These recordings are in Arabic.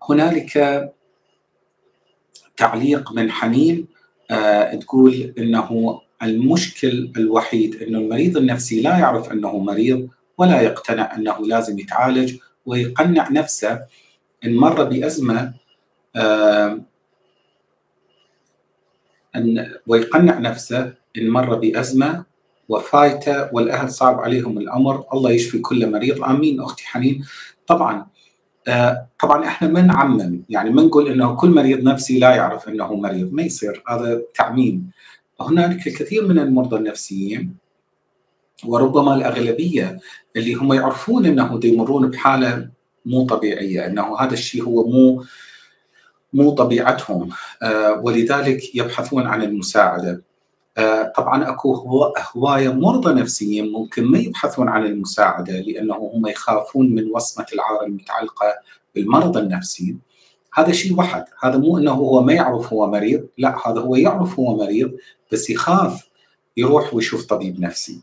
هنالك تعليق من حنين تقول انه المشكل الوحيد انه المريض النفسي لا يعرف انه مريض ولا يقتنع انه لازم يتعالج، ويقنع نفسه ان مر بازمه ويقنع نفسه ان مر بازمه وفايته والاهل صعب عليهم الامر، الله يشفي كل مريض، امين اختي حنين. طبعا احنا ما نعمم، يعني ما نقول انه كل مريض نفسي لا يعرف انه مريض، ما يصير، هذا تعميم. هنالك الكثير من المرضى النفسيين وربما الاغلبيه اللي هم يعرفون انه يمرون بحاله مو طبيعيه، انه هذا الشيء هو مو طبيعتهم، ولذلك يبحثون عن المساعده. طبعا اكو هوايه مرضى نفسيين ممكن ما يبحثون عن المساعده لانه هم يخافون من وصمه العار المتعلقه بالمرض النفسي. هذا شيء واحد، هذا مو انه هو ما يعرف هو مريض، لا، هذا هو يعرف هو مريض بس يخاف يروح ويشوف طبيب نفسي.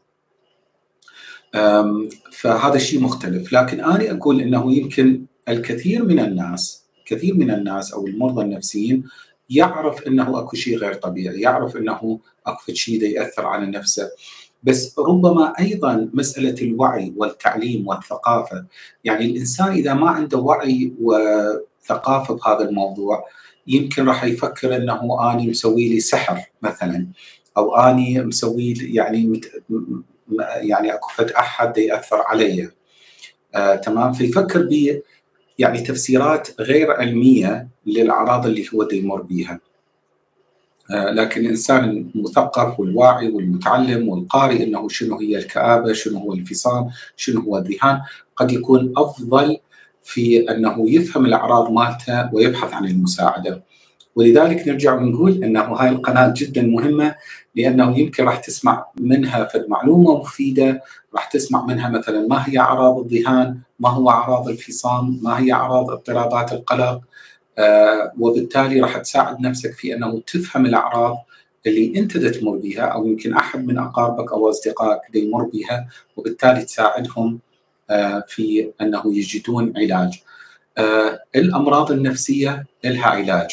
فهذا شيء مختلف. لكن انا اقول انه يمكن الكثير من الناس او المرضى النفسيين يعرف انه اكو شيء غير طبيعي، يعرف انه اكو شيء ياثر على نفسه، بس ربما ايضا مساله الوعي والتعليم والثقافه. يعني الانسان اذا ما عنده وعي وثقافه بهذا الموضوع يمكن راح يفكر انه اني مسوي لي سحر مثلا، او اني مسوي لي يعني اكو فد احد ياثر علي، تمام، فيفكر ب يعني تفسيرات غير علميه للاعراض اللي هو يمر بيها. لكن الانسان المثقف والواعي والمتعلم والقارئ انه شنو هي الكآبه، شنو هو الانفصام، شنو هو الذهان، قد يكون افضل في انه يفهم الاعراض مالته ويبحث عن المساعده. ولذلك نرجع ونقول انه هاي القناه جدا مهمه، لانه يمكن راح تسمع منها فد معلومه مفيده، راح تسمع منها مثلا ما هي اعراض الذهان، ما هو اعراض الانفصام، ما هي اعراض اضطرابات القلق، وبالتالي راح تساعد نفسك في انه تفهم الاعراض اللي انت تمر بها، او يمكن احد من اقاربك او اصدقائك يمر بها، وبالتالي تساعدهم في انه يجدون علاج. الامراض النفسيه لها علاج،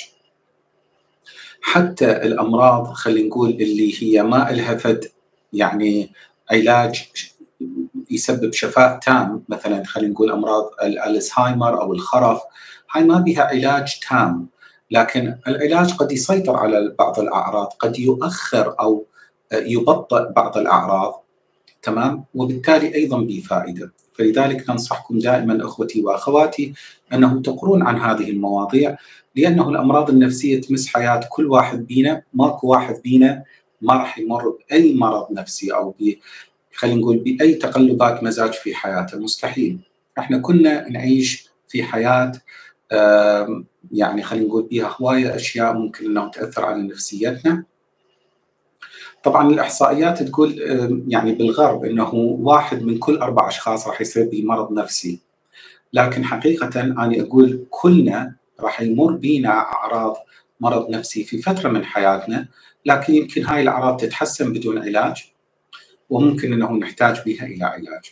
حتى الامراض خلينا نقول اللي هي ما لها فد يعني علاج يسبب شفاء تام، مثلا خلينا نقول امراض الزهايمر او الخرف، هاي ما بها علاج تام، لكن العلاج قد يسيطر على بعض الاعراض، قد يؤخر او يبطئ بعض الاعراض، تمام، وبالتالي ايضا بفائده. فلذلك ننصحكم دائما اخوتي واخواتي انه تقرون عن هذه المواضيع، لانه الامراض النفسيه تمس حياه كل واحد بينا، ماكو واحد بينا ما راح يمر باي مرض نفسي او خلينا نقول باي تقلبات مزاج في حياته، مستحيل. احنا كنا نعيش في حياه يعني خلينا نقول بها هوايه اشياء ممكن انه تاثر على نفسيتنا. طبعا الاحصائيات تقول يعني بالغرب انه 1 من كل 4 اشخاص راح يصير بمرض نفسي، لكن حقيقه انا اقول كلنا راح يمر بينا اعراض مرض نفسي في فتره من حياتنا، لكن يمكن هاي الاعراض تتحسن بدون علاج، وممكن انه نحتاج بها الى علاج.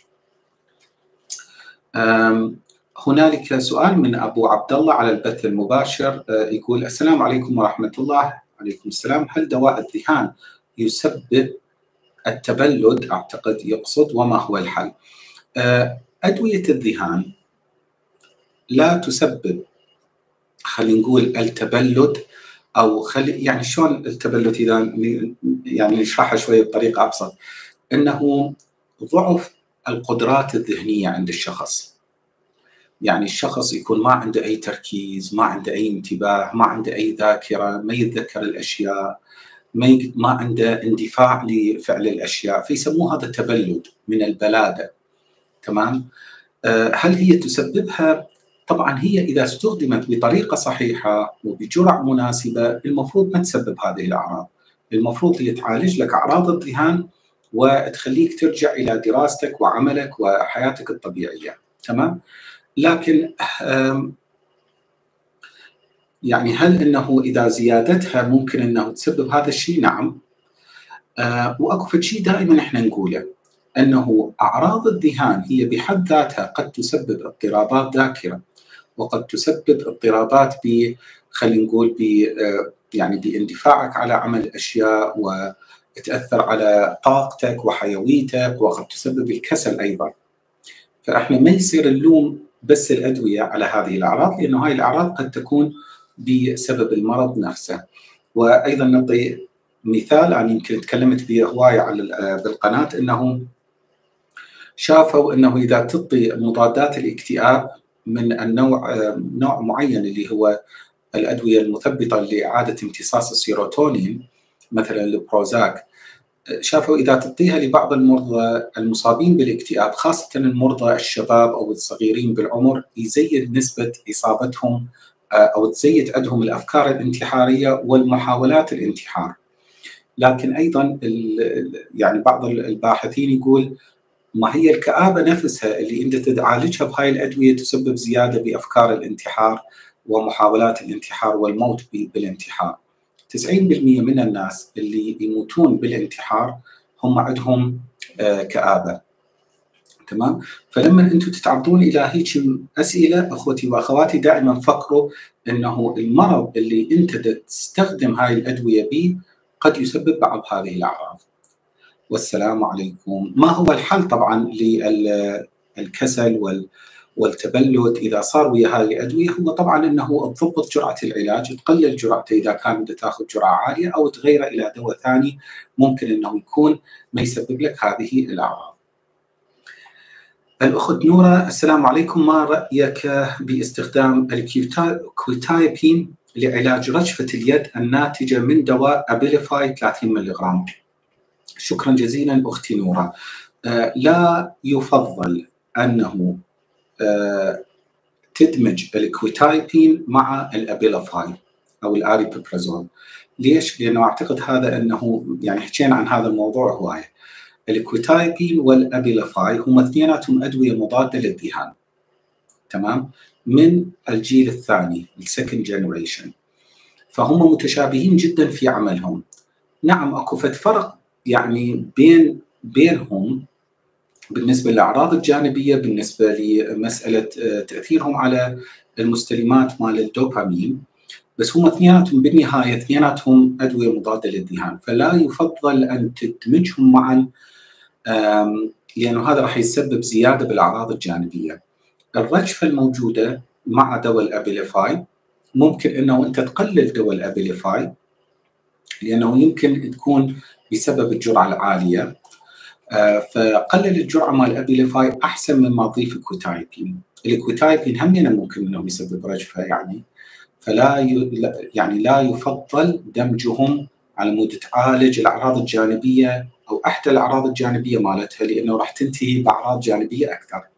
هنالك سؤال من ابو عبد الله على البث المباشر، يقول السلام عليكم ورحمه الله. عليكم السلام. هل دواء الذهان يسبب التبلد؟ اعتقد يقصد، وما هو الحل؟ ادويه الذهان لا تسبب خلينا نقول التبلد، او يعني شلون التبلد، اذا يعني نشرحها شويه بطريقه ابسط، انه ضعف القدرات الذهنيه عند الشخص. يعني الشخص يكون ما عنده اي تركيز، ما عنده اي انتباه، ما عنده اي ذاكره، ما يتذكر الاشياء، ما عنده اندفاع لفعل الاشياء، فيسموه هذا تبلد من البلاده، تمام. هل هي تسببها؟ طبعا هي اذا استخدمت بطريقه صحيحه وبجرعه مناسبه المفروض ما تسبب هذه الاعراض، المفروض هي تعالج لك اعراض الذهان وتخليك ترجع الى دراستك وعملك وحياتك الطبيعيه، تمام. لكن يعني هل انه اذا زيادتها ممكن انه تسبب هذا الشيء؟ نعم. واكو شيء دائما احنا نقوله، انه اعراض الذهان هي بحد ذاتها قد تسبب اضطرابات ذاكره، وقد تسبب اضطرابات خلينا نقول يعني باندفاعك على عمل الاشياء، وتاثر على طاقتك وحيويتك، وقد تسبب الكسل ايضا. فاحنا ما يصير نلوم بس الادويه على هذه الاعراض، لانه هاي الاعراض قد تكون بسبب المرض نفسه. وايضا نعطي مثال انا يمكن تكلمت به هوايه على بالقناه، انه شافوا انه اذا تعطي مضادات الاكتئاب من نوع معين اللي هو الادويه المثبطه لاعاده امتصاص السيروتونين مثلا البروزاك، شافوا اذا تعطيها لبعض المرضى المصابين بالاكتئاب، خاصه المرضى الشباب او الصغيرين بالعمر، يزيد نسبه اصابتهم او تزيد عندهم الافكار الانتحاريه والمحاولات الانتحار. لكن ايضا يعني بعض الباحثين يقول ما هي الكآبة نفسها اللي انت تعالجها بهاي الادويه تسبب زياده بافكار الانتحار ومحاولات الانتحار والموت بالانتحار. 90% من الناس اللي يموتون بالانتحار هم عندهم كآبة. تمام؟ فلما انتم تتعرضون الى هيك اسئله اخوتي واخواتي، دائما فكروا انه المرض اللي انت تستخدم هاي الادويه به قد يسبب بعض هذه الاعراض. والسلام عليكم. ما هو الحل طبعا للكسل والتبلد اذا صار ويا هاي الادويه؟ هو طبعا انه تضبط جرعه العلاج، تقلل جرعته اذا كان تاخذ جرعه عاليه، او تغيره الى دواء ثاني ممكن انه يكون ما يسبب لك هذه الاعراض. الاخت نوره، السلام عليكم، ما رايك باستخدام الكويتايبين لعلاج رجفه اليد الناتجه من دواء ابيليفاي 30 ملغ؟ شكرا جزيلا اختي نوره. لا يفضل انه تدمج الكويتايبين مع الابيليفاي او الاريبيبرازول. ليش؟ لانه اعتقد هذا انه يعني حكينا عن هذا الموضوع هوايه. الكويتايبين والابيليفاي هم اثنيناتهم ادويه مضاده للذهان، تمام؟ من الجيل الثاني، السكند جنريشن، فهم متشابهين جدا في عملهم. نعم اكو فرق يعني بينهم بالنسبه للاعراض الجانبيه، بالنسبه لمساله تاثيرهم على المستلمات مال الدوبامين، بس هم اثنيناتهم بالنهايه اثنيناتهم ادويه مضاده للذهان، فلا يفضل ان تدمجهم معا، لانه هذا راح يسبب زياده بالاعراض الجانبيه. الرجفه الموجوده مع دواء الابيليفاي ممكن انه انت تقلل دواء الابيليفاي، لانه يمكن تكون بسبب الجرعه العاليه، فقلل الجرعه مال الابيليفاي احسن مما تضيف الكويتايبين. الكويتايبين هم ممكن انه يسبب رجفه يعني، فلا يعني لا يفضل دمجهم على مود تعالج الاعراض الجانبيه او احدى الاعراض الجانبيه مالتها، لانه راح تنتهي باعراض جانبيه اكثر.